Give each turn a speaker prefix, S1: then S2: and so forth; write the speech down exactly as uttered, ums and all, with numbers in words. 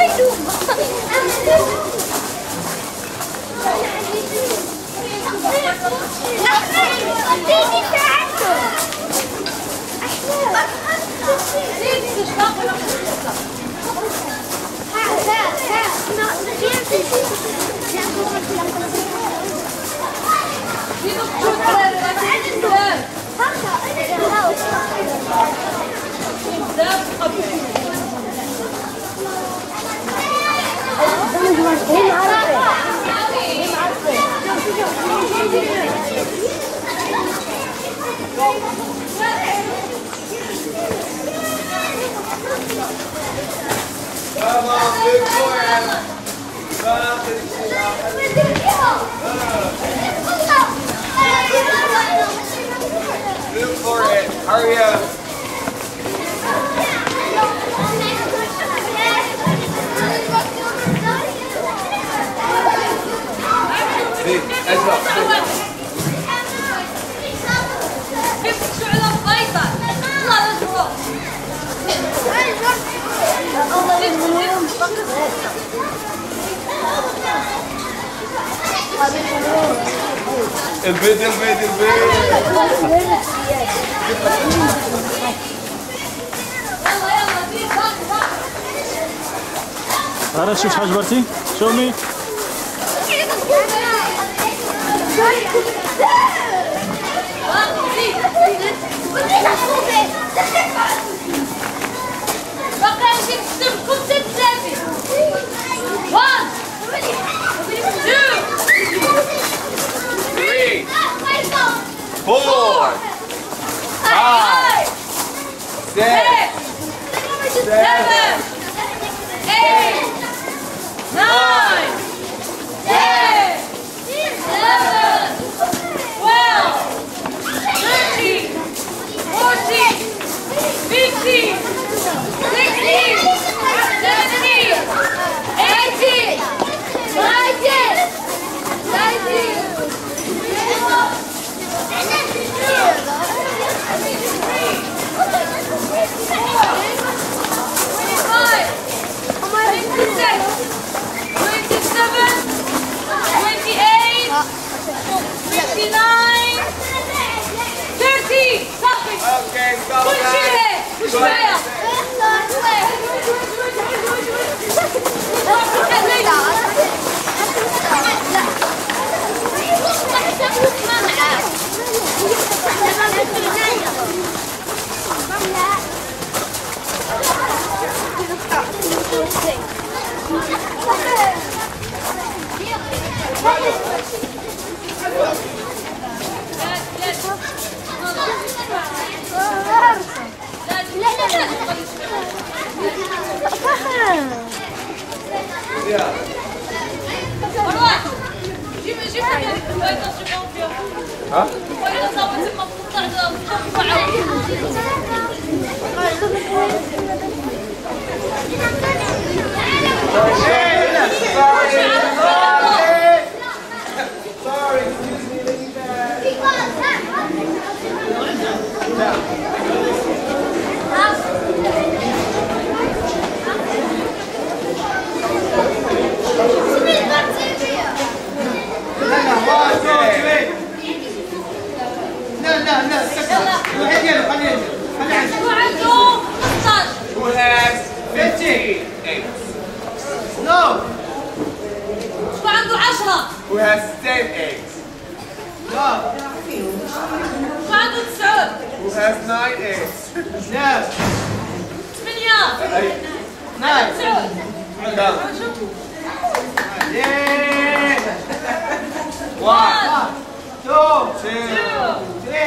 S1: Come on, big forehead. Move forehead. Hurry up. Big, let's go. البيت البيت البيت
S2: عرفت شو حاج برتي؟ شو مي؟
S1: Four, five, six, seven,
S3: eight, nine, ten, eleven, twelve, thirteen, fourteen, fifteen, sixteen, seventeen, eighteen, nineteen, nineteen.
S1: Okay, stop that.
S3: Push it.
S1: ها؟ Sorry, excuse me, lady Who has fifteen eggs?
S3: No. شو عنده عشرة؟
S1: Who has ten eggs?
S3: No. شو عنده تسعة؟
S1: Who has nine eggs?
S3: No. ثمانية. نعم. تسعة.
S1: Come.
S3: Yeah.
S1: One,
S3: two,
S1: two,
S3: three.